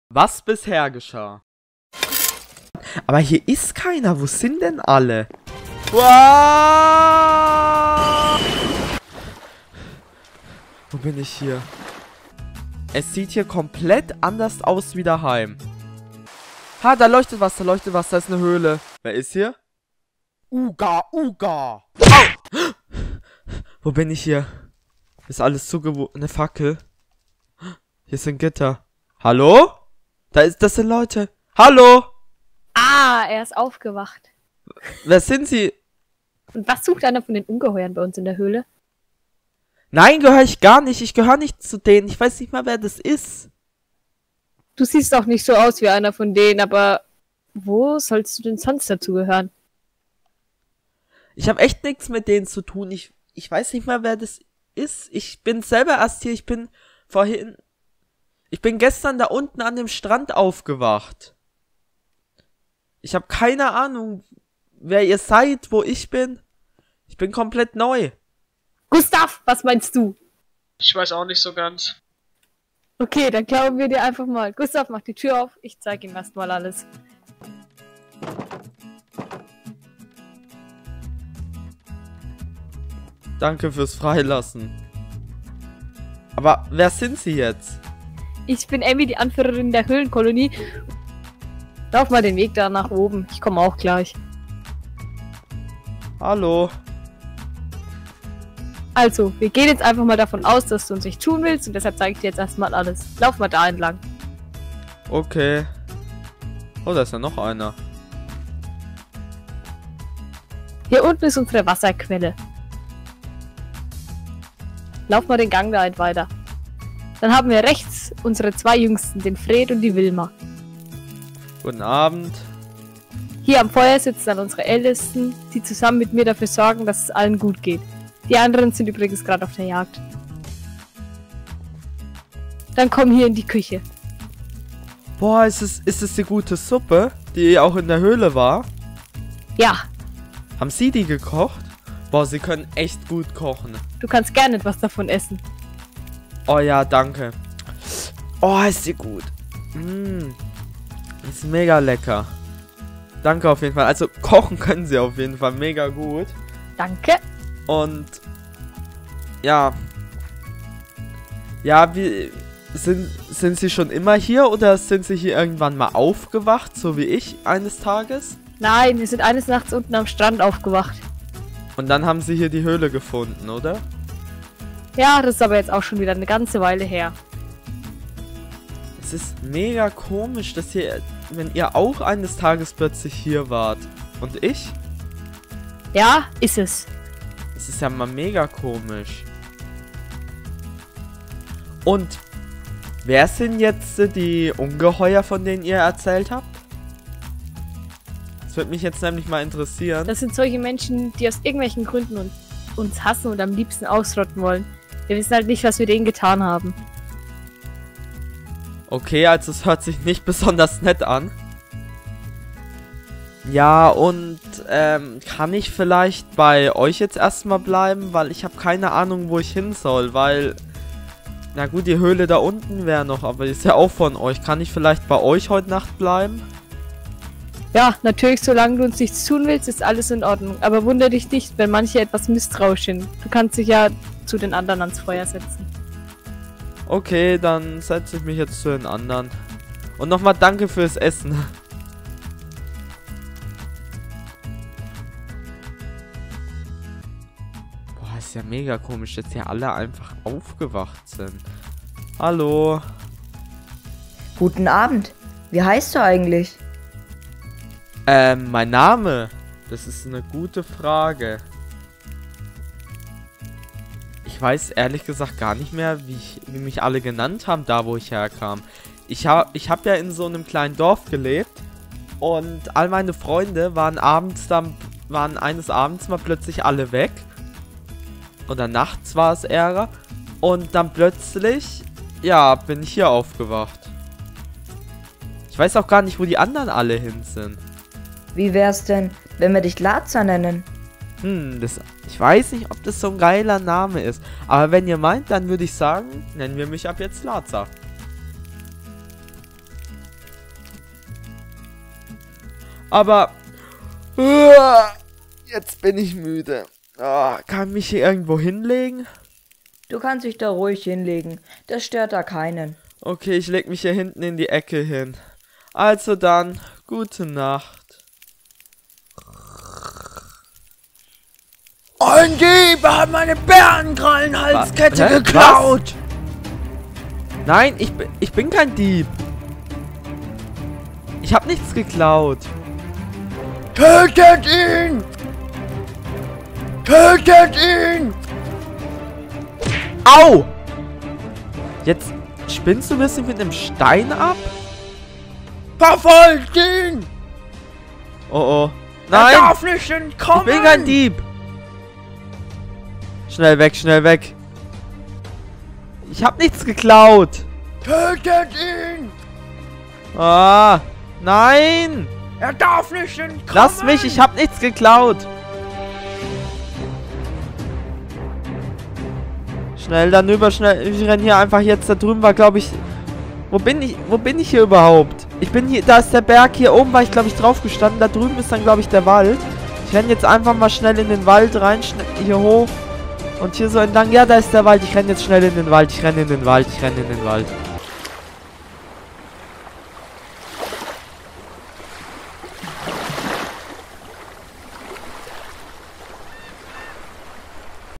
Was bisher geschah. Aber hier ist keiner. Wo sind denn alle? Wow! Wo bin ich hier? Es sieht hier komplett anders aus wie daheim. Ha, da leuchtet was, da leuchtet was. Da ist eine Höhle. Wer ist hier? Uga, Uga. Au! Wo bin ich hier? Ist alles zugewohnt. Eine Fackel. Hier sind Gitter. Hallo? Das sind Leute. Hallo? Ah, er ist aufgewacht. Wer sind Sie? Und was sucht einer von den Ungeheuern bei uns in der Höhle? Nein, gehöre ich gar nicht. Ich gehöre nicht zu denen. Ich weiß nicht mal, wer das ist. Du siehst auch nicht so aus wie einer von denen, aber wo sollst du denn sonst dazugehören? Ich habe echt nichts mit denen zu tun. Ich weiß nicht mal, wer das ist. Ich bin selber erst hier. Ich bin gestern da unten an dem Strand aufgewacht. Ich habe keine Ahnung, wer ihr seid, wo ich bin. Ich bin komplett neu. Gustav, was meinst du? Ich weiß auch nicht so ganz. Okay, dann glauben wir dir einfach mal. Gustav, mach die Tür auf. Ich zeige ihm erstmal alles. Danke fürs Freilassen. Aber wer sind Sie jetzt? Ich bin Emmy, die Anführerin der Höhlenkolonie. Lauf mal den Weg da nach oben. Ich komme auch gleich. Hallo. Also, wir gehen jetzt einfach mal davon aus, dass du uns nicht tun willst und deshalb zeige ich dir jetzt erstmal alles. Lauf mal da entlang. Okay. Oh, da ist ja noch einer. Hier unten ist unsere Wasserquelle. Lauf mal den Gang da halt weiter. Dann haben wir rechts unsere zwei Jüngsten, den Fred und die Wilma. Guten Abend. Hier am Feuer sitzen dann unsere Ältesten, die zusammen mit mir dafür sorgen, dass es allen gut geht. Die anderen sind übrigens gerade auf der Jagd. Dann komm hier in die Küche. Boah, ist es die gute Suppe, die auch in der Höhle war? Ja, Haben Sie die gekocht? Boah, Sie können echt gut kochen. du kannst gerne etwas davon essen. Oh ja, danke. Oh, ist die gut. Ist mega lecker. Danke auf jeden Fall. Also kochen können Sie auf jeden Fall mega gut. Danke. Und ja. Ja, wie sind Sie schon immer hier oder sind Sie hier irgendwann mal aufgewacht, so wie ich eines Tages? Nein, wir sind eines Nachts unten am Strand aufgewacht. Und dann haben Sie hier die Höhle gefunden, oder? Ja, das ist aber jetzt auch schon wieder eine ganze Weile her. Es ist mega komisch, dass wenn ihr auch eines Tages plötzlich hier wart. Und ich? Ja, ist es. Das ist ja mal mega komisch. Und wer sind jetzt die Ungeheuer, von denen ihr erzählt habt? Das würde mich jetzt nämlich mal interessieren. Das sind solche Menschen, die aus irgendwelchen Gründen uns hassen und am liebsten ausrotten wollen. Wir wissen halt nicht, was wir denen getan haben. Okay, also es hört sich nicht besonders nett an. Ja, und kann ich vielleicht bei euch jetzt erstmal bleiben? Weil ich habe keine Ahnung, wo ich hin soll, weil... Na gut, die Höhle da unten wäre noch, aber die ist ja auch von euch. Kann ich vielleicht bei euch heute Nacht bleiben? Ja, natürlich, solange du uns nichts tun willst, ist alles in Ordnung. Aber wundere dich nicht, wenn manche etwas misstrauisch sind. Du kannst dich ja zu den anderen ans Feuer setzen. Okay, dann setze ich mich jetzt zu den anderen. Und nochmal danke fürs Essen. Boah, ist ja mega komisch, dass hier alle einfach aufgewacht sind. Hallo. Guten Abend. Wie heißt du eigentlich? Mein Name? Das ist eine gute Frage. Ich weiß ehrlich gesagt gar nicht mehr, wie mich alle genannt haben, da wo ich herkam. Ich hab ja in so einem kleinen Dorf gelebt und all meine Freunde waren eines Abends mal plötzlich alle weg. Oder nachts war es eher. Und dann plötzlich, ja, bin ich hier aufgewacht. Ich weiß auch gar nicht, wo die anderen alle hin sind. Wie wär's denn, wenn wir dich Lazar nennen? Ich weiß nicht, ob das so ein geiler Name ist. Aber wenn ihr meint, dann würde ich sagen, nennen wir mich ab jetzt Lazar. Aber... Jetzt bin ich müde. Kann ich mich hier irgendwo hinlegen? Du kannst dich da ruhig hinlegen. Das stört da keinen. Okay, ich leg mich hier hinten in die Ecke hin. Also dann, gute Nacht. Ein Dieb hat meine Bärenkrallenhalskette Hä? geklaut. Nein, ich bin kein Dieb. Ich habe nichts geklaut. Tötet ihn! Tötet ihn! Au! Jetzt spinnst du ein bisschen mit einem Stein ab? Verfolgt ihn! Oh oh. Er Nein! darf nicht entkommen! Ich bin kein Dieb! Schnell weg, schnell weg! Ich hab nichts geklaut! Tötet ihn! Ah! Nein! Er darf nicht entkommen! Lass mich, ich hab nichts geklaut! Schnell, dann über, schnell. Ich renn hier einfach jetzt. Da drüben war, glaube ich... Wo bin ich hier überhaupt? Ich bin hier, da ist der Berg. Hier oben war ich, glaube ich, drauf gestanden. Da drüben ist dann, glaube ich, der Wald. Ich renn jetzt einfach mal schnell in den Wald rein, hier hoch. Und hier so entlang. Ja, da ist der Wald. Ich renn jetzt schnell in den Wald. Ich renn in den Wald. Ich renn in den Wald.